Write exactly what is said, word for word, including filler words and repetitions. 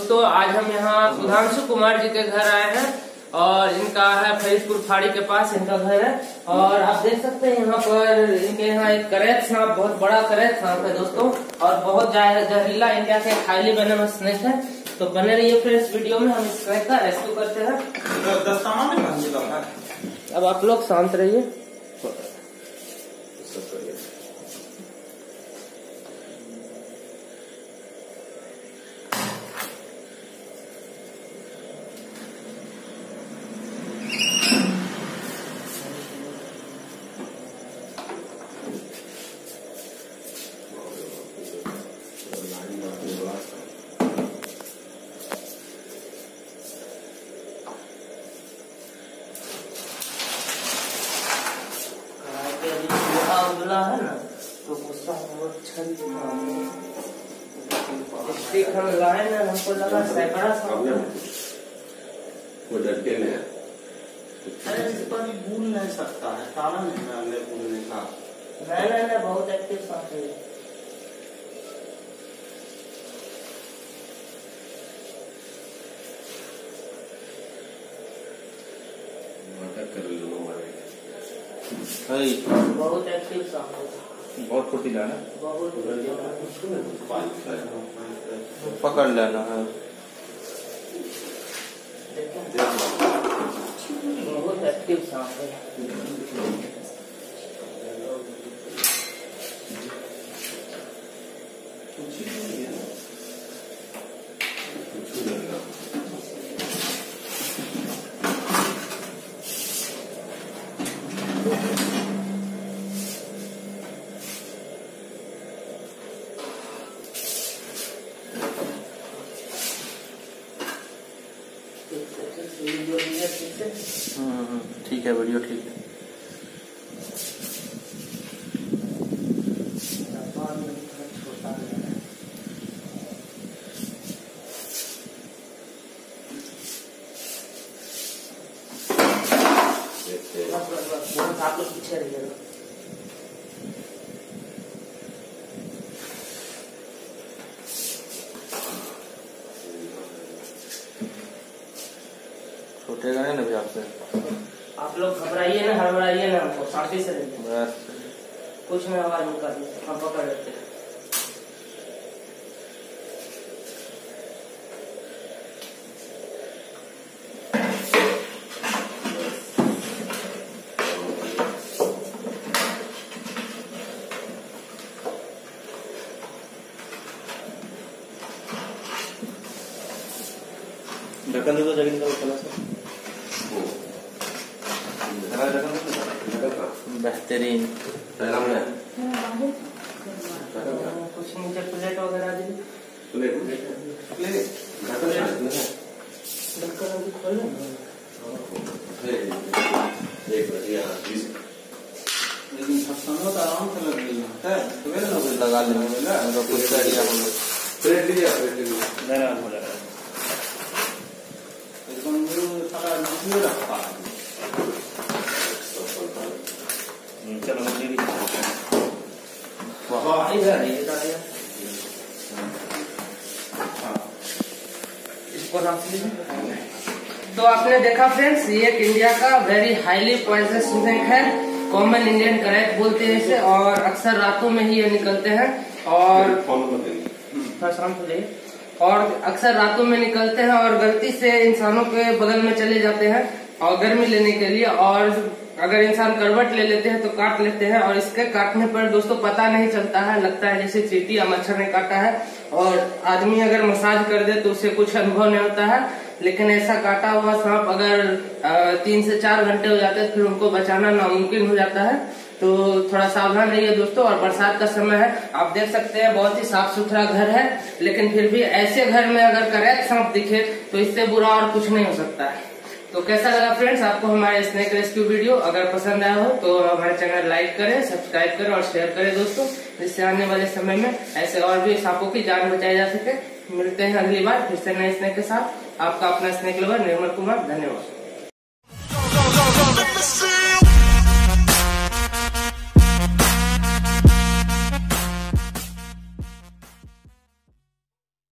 दोस्तों, आज हम यहाँ सुधांशु कुमार जी के घर आए हैं और इनका है फरीदपुर फाड़ी के पास इनका घर है। और आप देख सकते हैं यहाँ पर इनके यहाँ एक करैत सांप, बहुत बड़ा करैत सांप है दोस्तों, और बहुत जहरीला इंडिया के हाईली वेनमस स्नेक है। तो बने रहिए फिर इस वीडियो में, हम इस स्नेक का रेस्क्यू करते हैं। अब आप लोग शांत रहिए। है ना, तो गुस्सा बहुत स्टिक हम लाए ना, हमको लगा सैकड़ा सांप है। वो डरते में अरे इस पर भी भूल नहीं सकता है, ताला नहीं है अंदर भूलने का। नहीं नहीं नहीं, बहुत एक्टिव सांप है। कर लो बहुत एक्टिव सांप है, बहुत फुर्तीला ना, बहुत पकड़ लेना है। बहुत एक्टिव सांप है। ठीक है, वीडियो ठीक है। आप लोग पीछे रहिएगा। छूटेगा नहीं ना भी आपसे। आप लोग घबराइए ना, हड़बड़ाइए ना, हमको शांति से रहिए। कुछ में आवाज निकालिए, हम पकड़ लेते हैं। ढक्कन दे दो जगह का थोड़ा सा। बेहतरीन। कुछ नीचे प्लेट वगैरह दी, लेकिन सत्संग तो आराम से लग गई है, लगा लेंगे कुछ प्लेट लीजिए, प्लेट लीजिए, हो जाएगा। एकदम सारा वीडियो रखा है। चलो मुझे भी इसको रख लीजिए। तो आपने देखा फ्रेंड्स, ये एक इंडिया का वेरी हाईली पॉइजनस स्नेक है। कॉमन इंडियन करैत बोलते हैं इसे, और अक्सर रातों में ही ये निकलते हैं और शांत हो जाइए। और अक्सर रातों में निकलते हैं और गलती से इंसानों के बगल में चले जाते हैं और गर्मी लेने के लिए, और अगर इंसान करवट ले लेते हैं तो काट लेते हैं। और इसके काटने पर दोस्तों पता नहीं चलता है, लगता है जैसे चींटी या मच्छर ने काटा है। और आदमी अगर मसाज कर दे तो उसे कुछ अनुभव नहीं होता है, लेकिन ऐसा काटा हुआ सांप अगर तीन से चार घंटे हो जाते हैं फिर उनको बचाना नामुमकिन हो जाता है। तो थोड़ा सावधान रहिए दोस्तों। और बरसात का समय है, आप देख सकते हैं बहुत ही साफ सुथरा घर है, लेकिन फिर भी ऐसे घर में अगर करैत सांप दिखे तो इससे बुरा और कुछ नहीं हो सकता है। तो कैसा लगा फ्रेंड्स आपको हमारे स्नेक रेस्क्यू वीडियो? अगर पसंद आया हो तो हमारे चैनल लाइक करें, सब्सक्राइब करें और शेयर करें दोस्तों, जिससे आने वाले समय में ऐसे और भी सांपों की जान बचाई जा सके। मिलते हैं अगली बार फिर से नए स्नेक के साथ। आपका अपना स्नेक लवर निर्मल कुमार, धन्यवाद।